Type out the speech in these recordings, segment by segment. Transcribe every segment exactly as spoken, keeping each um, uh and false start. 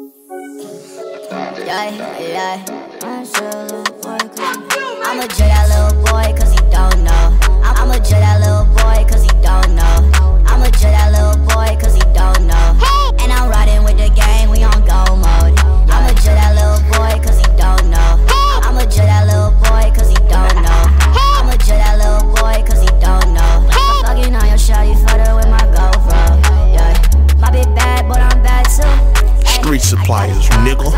Yeah, yeah. I'ma judge that little boy cause he don't know. I'ma judge that little boy cause he don't know. I'ma judge that little boy cause he don't know. And I'm riding with the gang, we on go mode. I'ma judge that little boy cause he don't know. I'ma judge that little boy cause he don't know. I'ma judge that little boy cause he don't know. Fucking on your shawty photo with my GoPro. Yeah, my big bad, but I'm bad too. Street suppliers, nigga.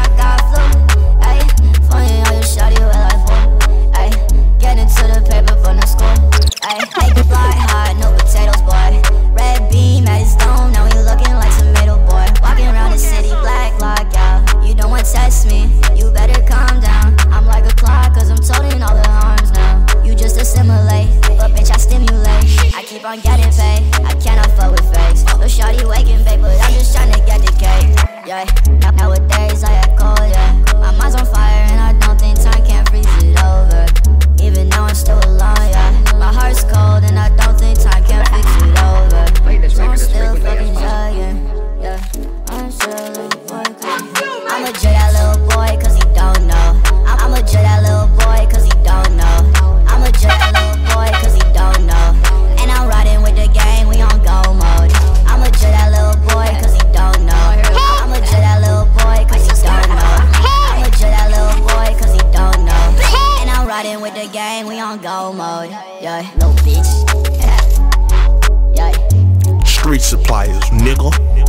I'm getting paid, I cannot fuck with fakes. No shawty waking, babe, but I'm just tryna get the cake. Yeah, nowadays I act cold, yeah. My mind's on fire and I don't think time can freeze it over. Even though I'm still alone, yeah. My heart's cold and I don't think time can fix it over. So I'm still fucking jugging, yeah. I'm still working. I'ma judge that little boy cause he don't know. I'ma judge that little boy cause he don't know. I'ma judge that little boy cause he don't know. And I'm riding with the gang, we on go mode. I'ma judge that little boy cause he don't know. I'ma judge that little boy cause he don't know. I'ma judge that little boy cause he don't know. And I'm riding with the gang, we on go mode. Yeah, little bitch. Yeah. Street suppliers, nigga.